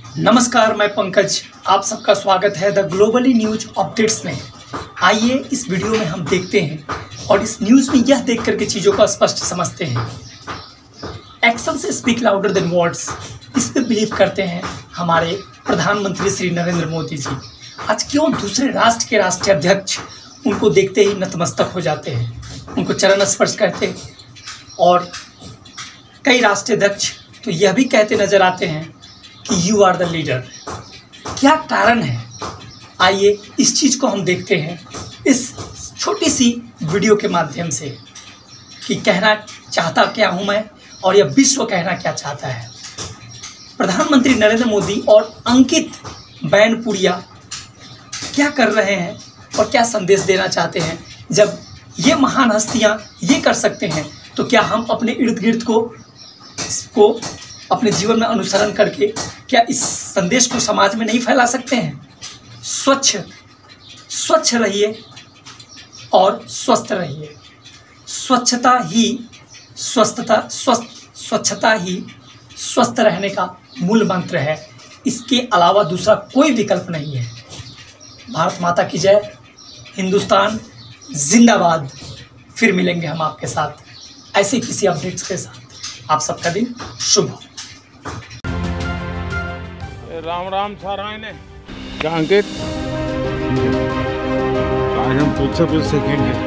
नमस्कार, मैं पंकज। आप सबका स्वागत है द ग्लोबली न्यूज अपडेट्स में। आइए इस वीडियो में हम देखते हैं और इस न्यूज़ में यह देख करके चीज़ों को स्पष्ट समझते हैं। एक्शन से स्पीक लाउडर देन वर्ड्स, इस पे बिलीव करते हैं हमारे प्रधानमंत्री श्री नरेंद्र मोदी जी। आज क्यों दूसरे राष्ट्र के राष्ट्रीय अध्यक्ष उनको देखते ही नतमस्तक हो जाते हैं, उनको चरण स्पर्श करते हैं। और कई राष्ट्रीय अध्यक्ष तो यह भी कहते नजर आते हैं कि यू आर द लीडर। क्या कारण है, आइए इस चीज़ को हम देखते हैं इस छोटी सी वीडियो के माध्यम से कि कहना चाहता क्या हूँ मैं और यह विश्व कहना क्या चाहता है। प्रधानमंत्री नरेंद्र मोदी और अंकित बैनपुरिया क्या कर रहे हैं और क्या संदेश देना चाहते हैं। जब ये महान हस्तियाँ ये कर सकते हैं तो क्या हम अपने इर्द गिर्द को अपने जीवन में अनुसरण करके क्या इस संदेश को समाज में नहीं फैला सकते हैं। स्वच्छ रहिए और स्वस्थ रहिए। स्वच्छता ही स्वस्थ रहने का मूल मंत्र है। इसके अलावा दूसरा कोई विकल्प नहीं है। भारत माता की जय, हिंदुस्तान जिंदाबाद। फिर मिलेंगे हम आपके साथ ऐसे किसी अपडेट्स के साथ। आप सबका दिन शुभ हो। राम राम सारा ने क्या अंकित, आज हम तुझसे कुछ सीखेंगे।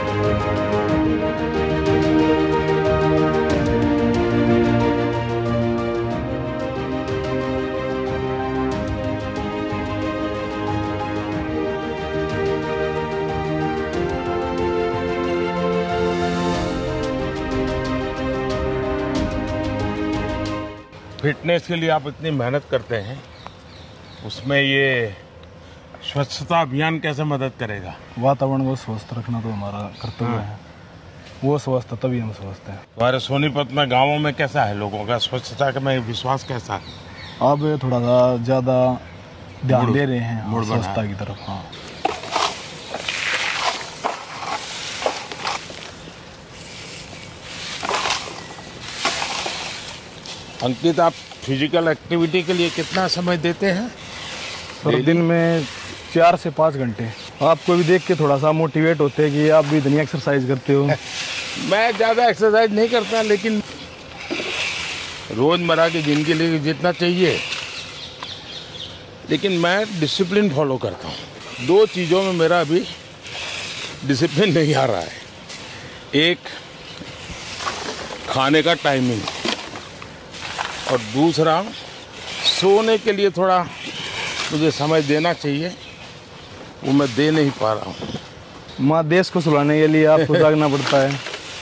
फिटनेस के लिए आप इतनी मेहनत करते हैं, उसमें ये स्वच्छता अभियान कैसे मदद करेगा? वातावरण को स्वस्थ रखना तो हमारा कर्तव्य है। वो स्वस्थ तभी हम स्वस्थ हैं। हमारे सोनीपत में गांवों में कैसा है लोगों का स्वच्छता का में विश्वास कैसा है? अब थोड़ा सा ज़्यादा ध्यान दे रहे हैं स्वच्छता की तरफ। हाँ, अंकित, आप फिजिकल एक्टिविटी के लिए कितना समय देते हैं? सर दिन में 4 से 5 घंटे। आपको भी देख के थोड़ा सा मोटिवेट होते हैं कि आप भी इतनी एक्सरसाइज करते हो। मैं ज़्यादा एक्सरसाइज नहीं करता, लेकिन रोज़मर्रा की जिंदगी के लिए जितना चाहिए, लेकिन मैं डिसिप्लिन फॉलो करता हूँ। 2 चीज़ों में मेरा अभी डिसिप्लिन नहीं आ रहा है। एक खाने का टाइमिंग और दूसरा सोने के लिए थोड़ा मुझे समय देना चाहिए, वो मैं दे नहीं पा रहा हूँ। माँ देश को सुलाने के लिए आपको जागना पड़ता है।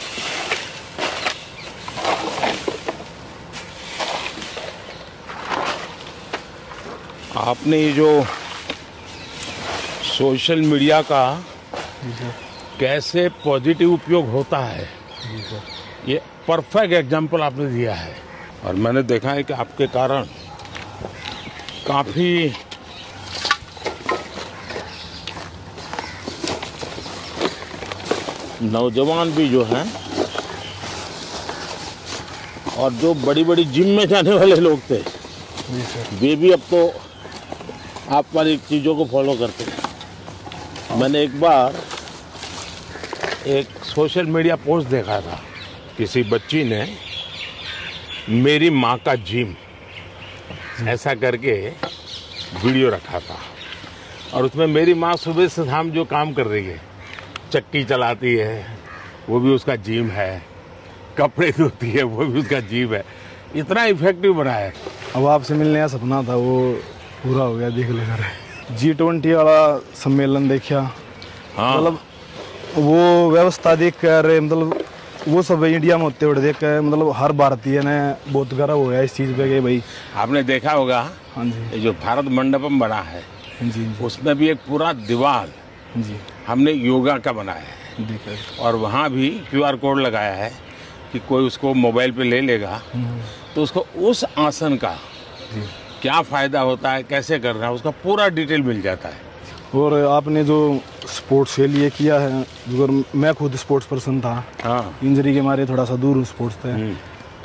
आपने ये जो सोशल मीडिया का कैसे पॉजिटिव उपयोग होता है, ये परफेक्ट एग्जाम्पल आपने दिया है। और मैंने देखा है कि आपके कारण काफ़ी नौजवान भी जो हैं और जो बड़ी बड़ी जिम में जाने वाले लोग थे, वे भी अब तो आप पर एक चीज़ों को फॉलो करते हैं। मैंने एक बार एक सोशल मीडिया पोस्ट देखा था, किसी बच्ची ने मेरी माँ का जिम ऐसा करके वीडियो रखा था, और उसमें मेरी माँ सुबह से शाम जो काम कर रही है, चक्की चलाती है वो भी उसका जिम है, कपड़े धोती है वो भी उसका जिम है। इतना इफेक्टिव बना है। अब आपसे मिलने का सपना था, वो पूरा हो गया देख लेकर। G20 वाला सम्मेलन देखा। हाँ, मतलब वो व्यवस्था देख कर, मतलब वो सब इंडिया में होते हुए देख कर, मतलब हर भारतीय ने बहुत गर्व हो गया इस चीज़ पे कि भाई। आपने देखा होगा, हाँ जी, ये जो भारत मंडपम बना है, जी, उसमें भी एक पूरा दीवार जी हमने योगा का बनाया है, देखा। और वहाँ भी QR कोड लगाया है कि कोई उसको मोबाइल पे ले लेगा तो उसको उस आसन का क्या फ़ायदा होता है, कैसे करना है, उसका पूरा डिटेल मिल जाता है। और आपने जो स्पोर्ट्स के लिए किया है, अगर मैं खुद स्पोर्ट्स पर्सन था, हाँ, इंजरी के मारे थोड़ा सा दूर स्पोर्ट्स से,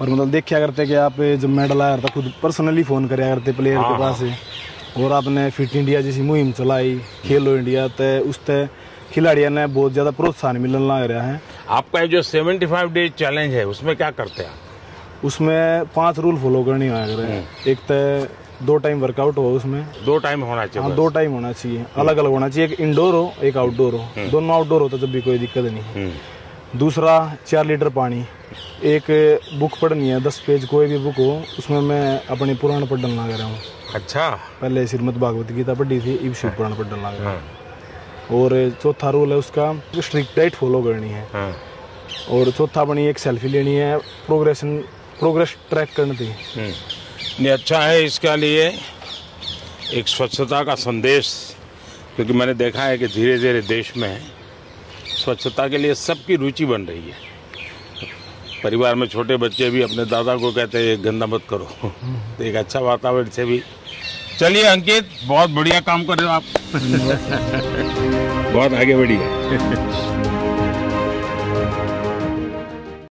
पर मतलब देखा करते कि आप जब मेडल आया था खुद पर्सनली फ़ोन कराया करते प्लेयर के पास से, और आपने फिट इंडिया जैसी मुहिम चलाई, खेलो इंडिया, तो उस तय खिलाड़ियों ने बहुत ज़्यादा प्रोत्साहन मिलने लग रहा है। आपका जो 75 डे चैलेंज है उसमें क्या करते हैं आप? उसमें 5 रूल फॉलो करने हैं। एक तो 2 टाइम वर्कआउट हो, उसमें 2 टाइम होना चाहिए। हाँ 2 टाइम होना चाहिए, अलग अलग होना चाहिए, एक इंडोर हो एक आउटडोर हो, दोनों आउटडोर हो तो जब भी कोई दिक्कत नहीं। दूसरा 4 लीटर पानी, एक बुक पढ़नी है 10 पेज, कोई भी बुक हो, उसमें मैं अपने पुराण पढ़ डालना कर रहा हूँ। अच्छा, पहले श्रीमद् भागवत गीता पढ़ी थी, अब शिव पुराण पढ़ डालना कर रहा हूँ। और चौथा रूल है उसका स्ट्रिक्ट डाइट फॉलो करनी है। और चौथा अपनी एक सेल्फी लेनी है, प्रोग्रेस ट्रैक करनी थी। नहीं, अच्छा है इसके लिए एक स्वच्छता का संदेश, क्योंकि मैंने देखा है कि धीरे धीरे देश में स्वच्छता के लिए सबकी रुचि बन रही है। परिवार में छोटे बच्चे भी अपने दादा को कहते हैं गंदा मत करो। तो एक अच्छा वातावरण से भी। चलिए अंकित, बहुत बढ़िया काम कर रहे हो आप। बहुत आगे बढ़िए।